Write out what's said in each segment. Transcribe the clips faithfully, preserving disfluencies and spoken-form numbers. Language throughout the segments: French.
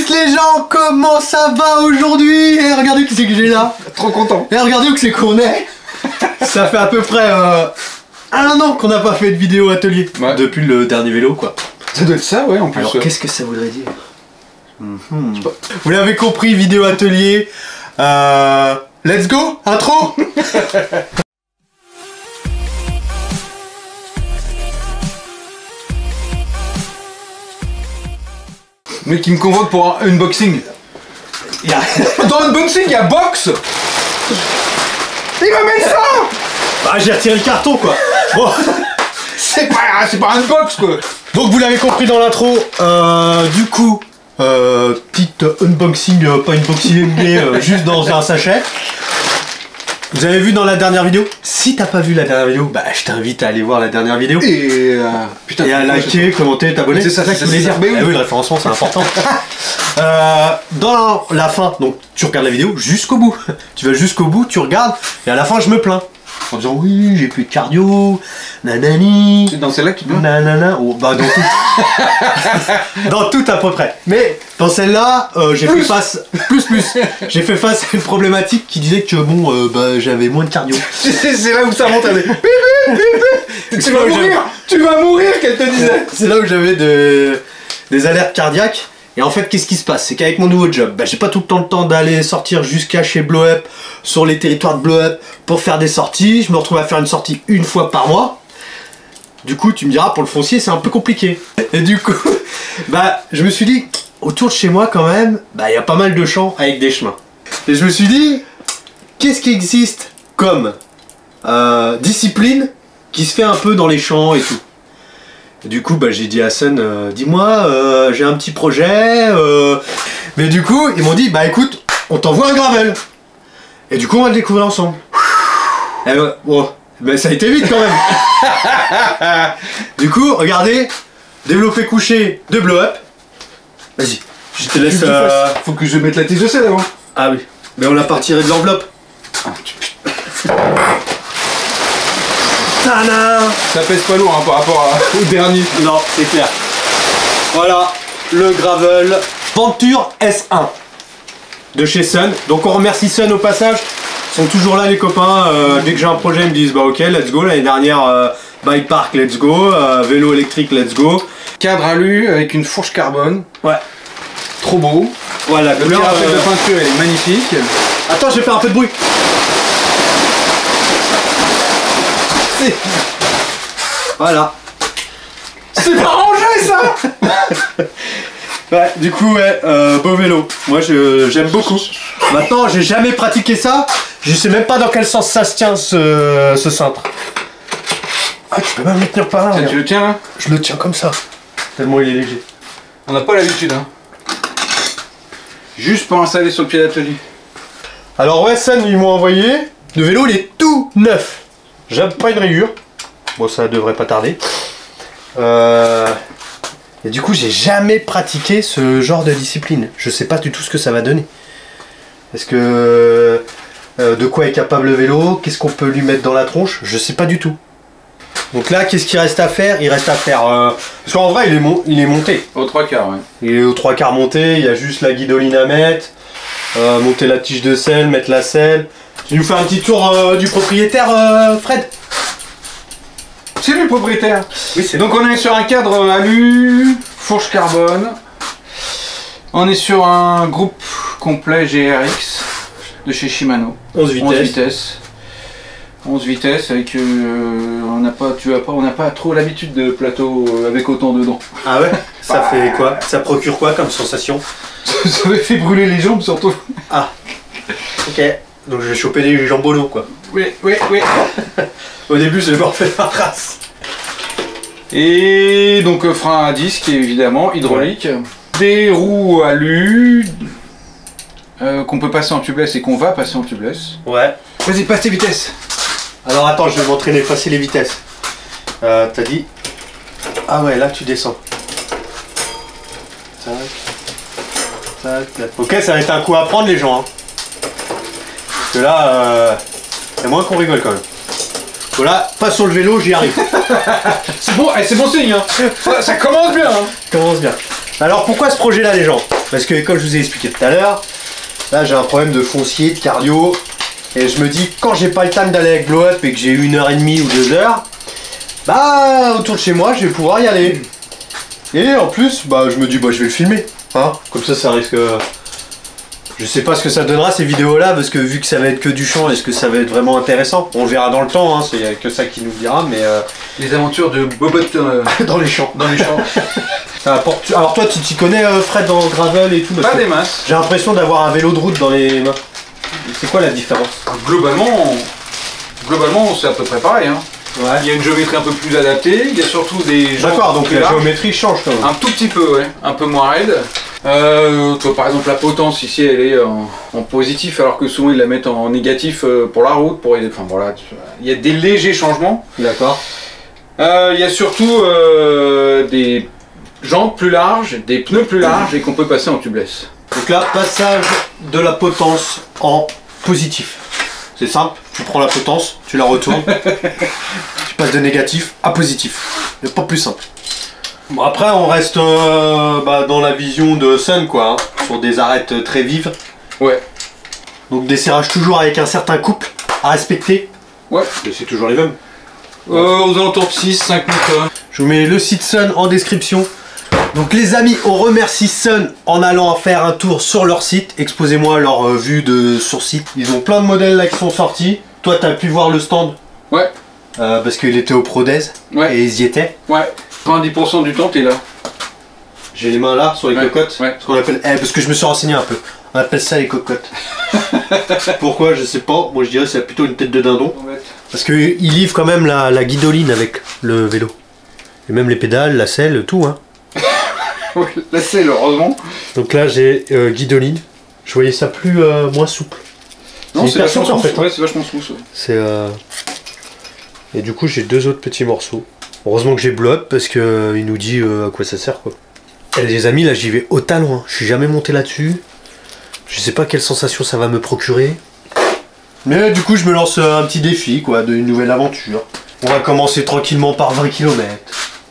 tous les gens, comment ça va aujourd'hui? Et regardez qui c'est que j'ai là. Trop content. Et regardez où c'est qu'on est. Ça fait à peu près euh, un an qu'on n'a pas fait de vidéo atelier. Ouais. Depuis le dernier vélo quoi. Ça doit être ça ouais en plus. Alors qu'est-ce que ça voudrait dire? Mm-hmm. Vous l'avez compris, vidéo atelier. Euh, let's go, intro. Mais qui me convoque pour un unboxing. Yeah. Dans unboxing, il y a box. Il va mettre ça. Bah j'ai retiré le carton quoi. Bon. C'est pas, c'est pas un box quoi. Donc vous l'avez compris dans l'intro, euh, du coup, euh, petite unboxing, euh, pas unboxing mais euh, juste dans un sachet. Vous avez vu dans la dernière vidéo? Si t'as pas vu la dernière vidéo, bah je t'invite à aller voir la dernière vidéo. Et, euh, putain, et à liker, commenter, t'abonner. C'est ça, c'est ça, que je voulais dire. Mais oui. Ah oui, le référencement c'est important. euh, dans la fin, donc tu regardes la vidéo jusqu'au bout. Tu vas jusqu'au bout, tu regardes, et à la fin je me plains. En disant oui, j'ai plus de cardio, nanani. C'est dans celle-là que tu plains? Nanana. Oh, bah dans tout. Dans tout à peu près. Mais dans celle-là, euh, j'ai fait face. Plus, plus. J'ai fait face à une problématique qui disait que bon, euh, bah j'avais moins de cardio. C'est là où ça monte à des. Tu vas mourir! Tu vas mourir, qu'elle te disait! C'est là où j'avais de... des alertes cardiaques. Et en fait, qu'est-ce qui se passe? C'est qu'avec mon nouveau job, bah, j'ai pas tout le temps le temps d'aller sortir jusqu'à chez Blow Up, sur les territoires de Blow Up, pour faire des sorties. Je me retrouve à faire une sortie une fois par mois. Du coup, tu me diras, pour le foncier, c'est un peu compliqué. Et du coup, bah, je me suis dit, autour de chez moi, quand même, bah, il y a pas mal de champs avec des chemins. Et je me suis dit, qu'est-ce qui existe comme euh, discipline qui se fait un peu dans les champs et tout? Du coup, bah, j'ai dit à Sun, euh, dis-moi, euh, j'ai un petit projet. Euh... Mais du coup, ils m'ont dit, bah écoute, on t'envoie un gravel. Et du coup, on va le découvrir ensemble. Et bah, bon, bah, ça a été vite quand même. Du coup, regardez, développé couché de Blow Up. Vas-y, je te laisse. Euh... Faut que je mette la tige de sel avant. Ah oui, mais on l'a pas retiré de l'enveloppe. Ah, tu... Ça pèse pas lourd hein, par rapport à, au dernier. Non, c'est clair. Voilà, le gravel Venture S un de chez Sun. Donc on remercie Sun au passage. Ils sont toujours là les copains. Euh, dès que j'ai un projet, ils me disent bah ok, let's go. L'année dernière, euh, bike park, let's go. Euh, vélo électrique, let's go. Cadre alu avec une fourche carbone. Ouais. Trop beau. Voilà, le couleur euh... de peinture est magnifique. Attends, je vais faire un peu de bruit. Voilà. C'est pas rangé ça. Ouais, du coup ouais, euh, beau vélo. Moi j'aime beaucoup. Maintenant j'ai jamais pratiqué ça. Je sais même pas dans quel sens ça se tient ce, ce cintre. Ah tu peux même le tenir par là. Tiens, tu le tiens là? Je le tiens comme ça. Tellement il est léger. On n'a pas l'habitude hein. Juste pour installer sur le pied d'atelier. Alors ouais, Sun ils m'ont envoyé. Le vélo il est tout neuf. J'ai pas une rayure. Bon, ça devrait pas tarder. Euh... Et du coup, j'ai jamais pratiqué ce genre de discipline. Je sais pas du tout ce que ça va donner. Est-ce que... Euh, de quoi est capable le vélo? Qu'est-ce qu'on peut lui mettre dans la tronche? Je sais pas du tout. Donc là, qu'est-ce qu'il reste à faire? Il reste à faire... Euh... Parce qu'en vrai, il est, mon... il est monté. Au trois quarts, ouais. Il est aux trois quarts monté. Il y a juste la guidoline à mettre. Euh, monter la tige de selle, mettre la selle. Tu nous fais un petit tour euh, du propriétaire, euh, Fred? C'est lui le propriétaire. Oui, c'est donc on est sur un cadre alu, fourche carbone. On est sur un groupe complet G R X de chez Shimano. onze vitesses. onze vitesses. onze vitesses avec euh, on n'a pas tu as pas on n'a pas trop l'habitude de plateau avec autant dedans. Ah ouais. Ça bah, fait quoi? Ça procure quoi comme sensation? Ça me fait brûler les jambes surtout. Ah. Ok. Donc je vais choper des jambolos quoi. Oui, oui, oui. Au début je vais me refaire la race. Et donc euh, frein à disque évidemment, hydraulique. Ouais. Des roues alu euh, qu'on peut passer en tubeless et qu'on va passer en tubeless. Ouais. Vas-y, passe tes vitesses. Alors attends, je vais m'entraîner, passer les vitesses. Euh, T'as dit... Ah ouais, là tu descends. Tac. Tac, tac. Ok, ça va être un coup à prendre les gens. Hein. Parce que là, euh, c'est moins qu'on rigole quand même. Voilà, pas sur le vélo, j'y arrive. C'est bon, c'est bon signe. Hein. Ça, ça commence bien. Hein. Ça commence bien. Alors pourquoi ce projet-là les gens? Parce que comme je vous ai expliqué tout à l'heure, là j'ai un problème de foncier, de cardio. Et je me dis, quand j'ai pas le time d'aller avec Blow Up et que j'ai une heure et demie ou deux heures, bah autour de chez moi je vais pouvoir y aller. Et en plus, bah je me dis, bah je vais le filmer. Hein, comme ça, ça risque... Je sais pas ce que ça donnera ces vidéos là, parce que vu que ça va être que du champ, est-ce que ça va être vraiment intéressant? On le verra dans le temps, hein, c'est que ça qui nous le dira, mais... Euh... Les aventures de Bobot euh... dans les champs. Dans les champs. Ça apporte... Alors toi, tu t'y connais euh, Fred dans le gravel et tout? Pas des masses. J'ai l'impression d'avoir un vélo de route dans les mains. C'est quoi la différence? Globalement, globalement c'est à peu près pareil. Hein. Ouais. Il y a une géométrie un peu plus adaptée, il y a surtout des gens... D'accord, donc la larges. géométrie change quand même. Un tout petit peu, ouais. Un peu moins raide. Euh, toi, par exemple, la potence ici, elle est en, en positif, alors que souvent ils la mettent en négatif pour la route. Pour... Enfin voilà, il y a des légers changements. D'accord. Euh, il y a surtout euh, des jantes plus larges, des pneus plus larges et qu'on peut passer en tubeless. Donc là, passage de la potence en positif. C'est simple, tu prends la potence, tu la retournes, tu passes de négatif à positif. C'est pas plus simple. Bon, après, on reste euh, bah, dans la vision de Sun, quoi, hein, sur des arêtes très vives. Ouais. Donc des serrages toujours avec un certain couple à respecter. Ouais. Et c'est toujours les mêmes. Euh, aux alentours de six à cinq mètres. Je vous mets le site Sun en description. Donc les amis, on remercie Sun en allant faire un tour sur leur site. Exposez-moi leur euh, vue de sur site. Ils ont plein de modèles là qui sont sortis. Toi, tu as pu voir le stand? Ouais. Euh, parce qu'il était au Prodez. Ouais. Et ils y étaient. Ouais. quatre-vingt-dix pour cent du temps, t'es là. J'ai les mains là sur les ouais. cocottes. Ouais. Ce qu'on appelle. Eh, parce que je me suis renseigné un peu. On appelle ça les cocottes. Pourquoi? Je sais pas. Moi, je dirais que c'est plutôt une tête de dindon. Parce qu'ils livrent quand même la, la guidoline avec le vélo. Et même les pédales, la selle, tout, hein. La selle, heureusement. Donc là, j'ai euh, guidoline. Je voyais ça plus euh, moins souple. Non, c'est vachement en fait. Ouais, c'est vachement souple. Ouais. C'est euh... Et du coup, j'ai deux autres petits morceaux. Heureusement que j'ai Blow Up parce que euh, il nous dit euh, à quoi ça sert, quoi. Et les amis, là, j'y vais au talon. Hein. Je suis jamais monté là-dessus. Je sais pas quelle sensation ça va me procurer. Mais du coup, je me lance un petit défi, quoi, d'une nouvelle aventure. On va commencer tranquillement par vingt kilomètres.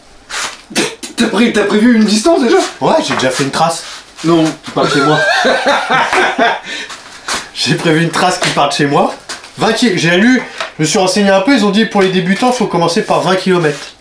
T'as pré prévu une distance déjà? Ouais, j'ai déjà fait une trace. Non. Qui part chez moi. J'ai prévu une trace qui part de chez moi. vingt kilomètres. J'ai lu, je me suis renseigné un peu, ils ont dit pour les débutants, il faut commencer par vingt kilomètres.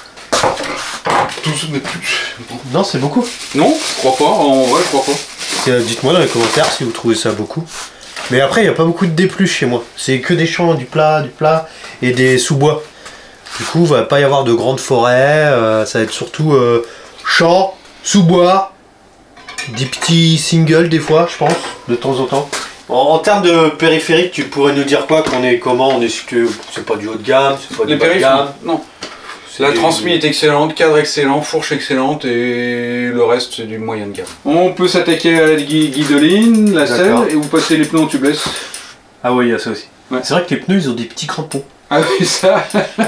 Non, c'est beaucoup. Non, je crois pas, en vrai, je crois pas. Euh, Dites-moi dans les commentaires si vous trouvez ça beaucoup. Mais après, il n'y a pas beaucoup de D plus chez moi. C'est que des champs, du plat, du plat et des sous-bois. Du coup, il va pas y avoir de grandes forêts. Euh, ça va être surtout euh, champs, sous-bois, des petits singles des fois, je pense, de temps en temps. En, en termes de périphérique, tu pourrais nous dire quoi? Qu'on est comment? On est que c'est pas du haut de gamme, c'est pas du Les bas de gamme. Non. La des... transmise est excellente, cadre excellent, fourche excellente et le reste c'est du moyen de gamme. On peut s'attaquer à la gui guidoline, la selle et vous passez les pneus en tubeless. Ah oui, il y a ça aussi. Ouais. C'est vrai que les pneus ils ont des petits crampons. Ah oui, ça.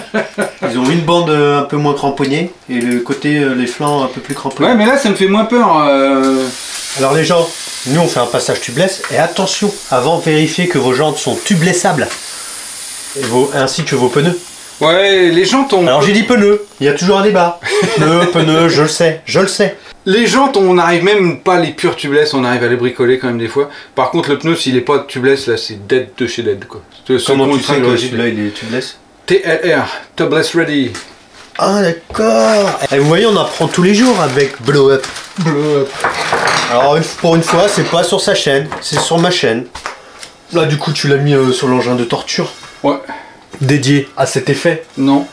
Ils ont une bande un peu moins cramponnée et le côté, les flancs un peu plus cramponnés. Ouais, mais là ça me fait moins peur. Euh... Alors les gens, nous on fait un passage tubeless et attention, avant vérifiez que vos jantes sont tubelessables et vos, ainsi que vos pneus. Ouais, les jantes ont... Alors j'ai dit pneus, il y a toujours un débat. Pneus, pneus, je le sais, je le sais. Les jantes, on n'arrive même pas les purs tubeless, on arrive à les bricoler quand même des fois. Par contre le pneu, s'il est pas tubeless, là c'est dead de chez dead quoi. Comment tu sais que celui-là il est tubeless? T L R, tubeless ready. Ah d'accord. Et vous voyez, on apprend tous les jours avec Blow Up. Blow Up. Alors pour une fois, c'est pas sur sa chaîne, c'est sur ma chaîne. Là du coup tu l'as mis euh, sur l'engin de torture. Ouais. Dédié à cet effet? Non.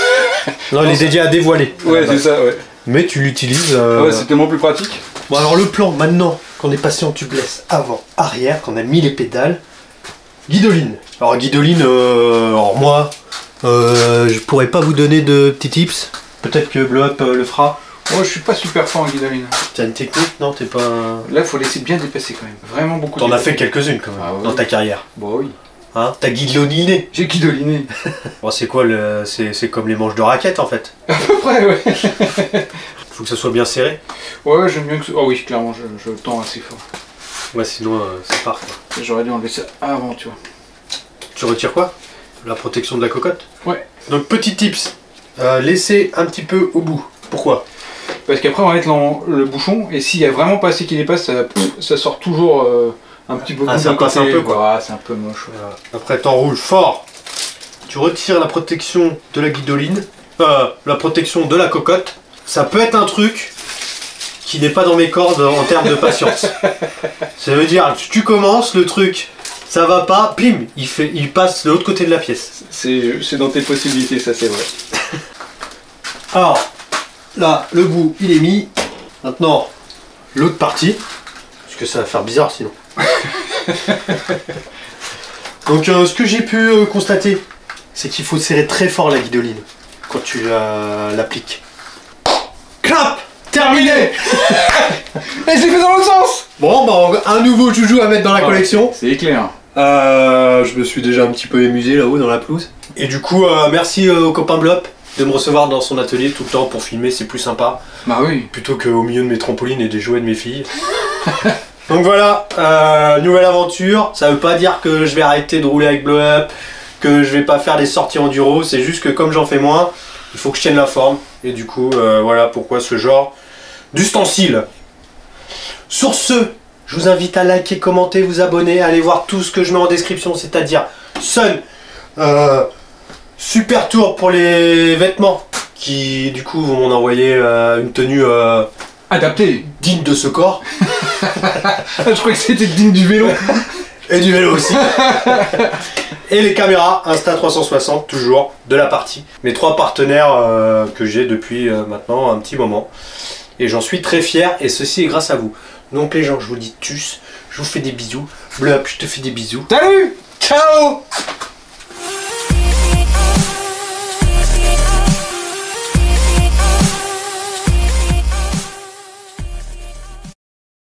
Non, il est dédié à dévoiler. Ouais, c'est ça, ouais. Mais tu l'utilises... Euh... Ouais, c'est tellement plus pratique. Bon, alors le plan, maintenant qu'on est passé en tubeless avant, arrière, qu'on a mis les pédales, guidoline. Alors guidoline, euh... alors moi, euh, je pourrais pas vous donner de petits tips. Peut-être que Blow Up euh, le fera. Moi, je suis pas super fort en guidoline. T'as une technique? Non, t'es pas... Là, faut laisser bien dépasser quand même. Vraiment beaucoup. T'en as fait quelques-unes quand même, ah, ouais. Dans ta carrière. Bon, oui. Hein, t'as guidoliné. J'ai guidoliné. Bon, c'est quoi le... C'est comme les manches de raquette en fait. À peu près, ouais. Faut que ça soit bien serré. Ouais, j'aime bien que... Oh oui, clairement, je, je tends assez fort. Ouais, sinon, euh, ça part quoi. J'aurais dû enlever ça avant, tu vois. Tu retires quoi? La protection de la cocotte? Ouais. Donc, petit tips. Euh, laissez un petit peu au bout. Pourquoi? Parce qu'après on va mettre l'en- le bouchon et s'il y a vraiment pas assez qui dépasse, ça, pff, ça sort toujours euh, un petit peu. Ah, ça d'un passe côté. un peu, quoi. Voilà, c'est un peu moche. Voilà. Après, t'enroules fort. Tu retires la protection de la guidoline, euh, la protection de la cocotte. Ça peut être un truc qui n'est pas dans mes cordes en termes de patience. Ça veut dire, tu commences le truc, ça va pas, pim, il, fait, il passe de l'autre côté de la pièce. C'est c'est dans tes possibilités, ça c'est vrai. Alors, là, le bout, il est mis. Maintenant, l'autre partie. Parce que ça va faire bizarre sinon. Donc, euh, ce que j'ai pu euh, constater, c'est qu'il faut serrer très fort la guidoline quand tu la- l'appliques. Clap! Terminé! Et c'est fait dans l'autre sens! Bon, bah, un nouveau joujou à mettre dans la Ouais, collection. C'est éclair. Euh, je me suis déjà un petit peu amusé là-haut dans la pelouse. Et du coup, euh, merci euh, au copain Blop de me recevoir dans son atelier tout le temps pour filmer, c'est plus sympa. Bah oui. Plutôt qu'au milieu de mes trampolines et des jouets de mes filles. Donc voilà, euh, nouvelle aventure. Ça veut pas dire que je vais arrêter de rouler avec Blow Up, que je vais pas faire des sorties enduro. C'est juste que comme j'en fais moins, il faut que je tienne la forme. Et du coup, euh, voilà pourquoi ce genre d'ustensile. Sur ce, je vous invite à liker, commenter, vous abonner, aller voir tout ce que je mets en description, c'est-à-dire Sun, euh, Super Tour pour les vêtements, qui du coup vont m'en envoyer euh, une tenue euh, Adapté. digne de ce corps. Je crois que c'était digne du vélo. Et du vélo aussi. Et les caméras Insta trois cent soixante, toujours, de la partie. Mes trois partenaires euh, que j'ai depuis euh, maintenant un petit moment. Et j'en suis très fier, et ceci est grâce à vous. Donc les gens, je vous dis tchuss, je vous fais des bisous. Bleu, je te fais des bisous. Salut! Ciao!